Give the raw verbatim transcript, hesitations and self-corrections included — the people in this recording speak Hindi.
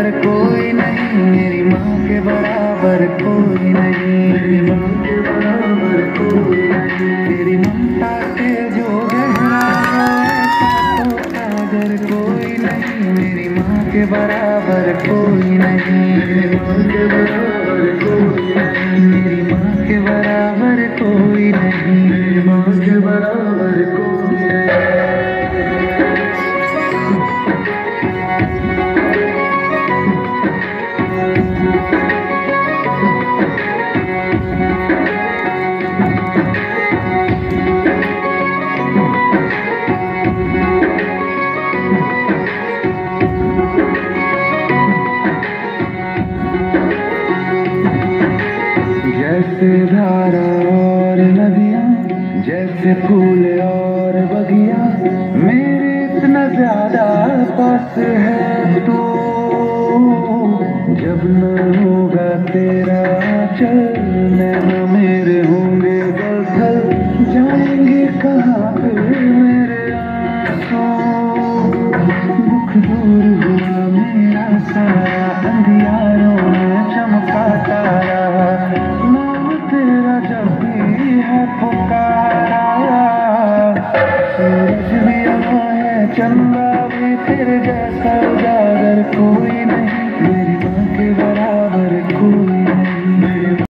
बराबर कोई नहीं, मेरी माँ के बराबर कोई नहीं, मेरी माँ के बराबर कोई नहीं। तेरी ममता से जो गहरा है ऐसा तो सागर कोई नहीं, मेरी माँ के बराबर कोई नहीं, मेरी माँ के बराबर कोई नहीं, मेरी माँ के बराबर कोई नहीं, मेरी माँ के बराबर कोई नहीं। जैसे धारा और नदियाँ, जैसे फूल और बगिया, मेरे इतना ज्यादा पास है तू। जब न होगा तेरा चल, नैना मेरे होंगे गलथल, जाएंगे कहाँ पे मेरे आंसू। दुख दूर हुआ मेरा सारा, अंधियारों में चमका तारा, जब भी है पुकारा। सूरज भी आया है, चंदा भी तेरे जैसा उजाला